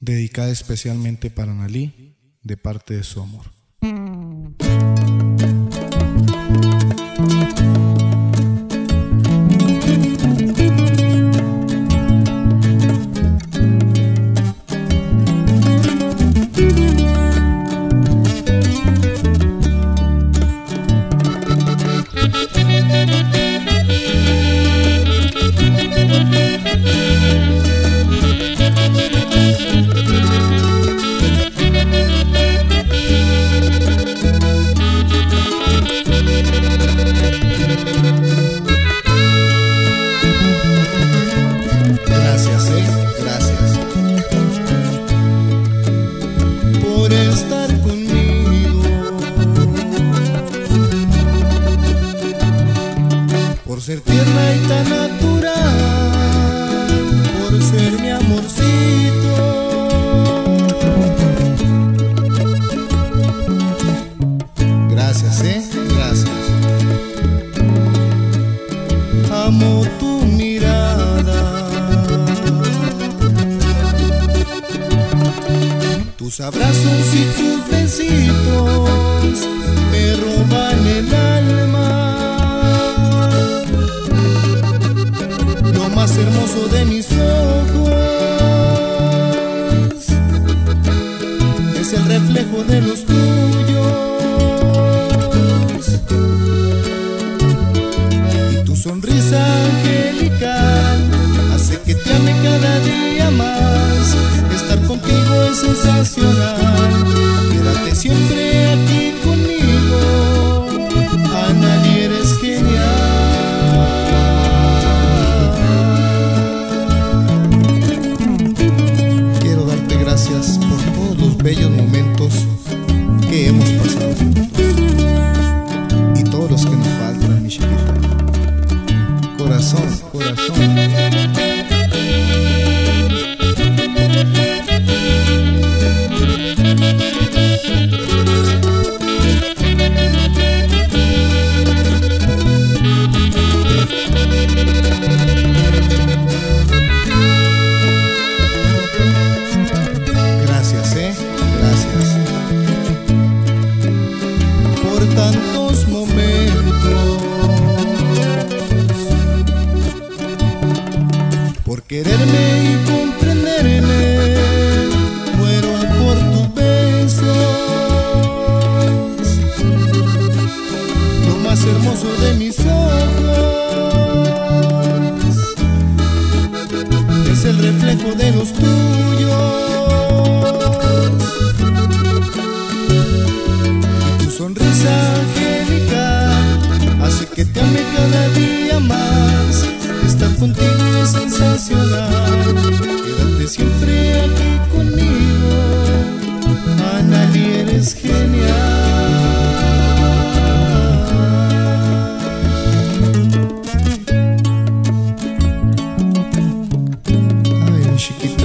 dedicada especialmente para Analí, de parte de su amor. Gracias por estar conmigo, por ser tierna y tan natural, por ser mi amorcito. Gracias, gracias. Amo tu mirada, tus abrazos y tus besitos me roban el alma. Lo más hermoso de mis ojos es el reflejo de los tuyos, y tu sonrisa angelical hace que te ame cada día más. Estar contigo es sensacional, quédate siempre aquí conmigo. Analí, eres genial. Quiero darte gracias por todos los bellos momentos que hemos pasado juntos y todos los que nos faltan, mi chiquita. Corazón, corazón. Gracias por tantos momentos, por quererme y comprenderme. Muero por tus besos, lo más hermoso de mis ojos es el reflejo de los tuyos. Sonrisa angelical hace que te ame cada día más. Estar contigo es sensacional, quédate siempre aquí conmigo. Analí, eres genial. Ay, mi chiquita.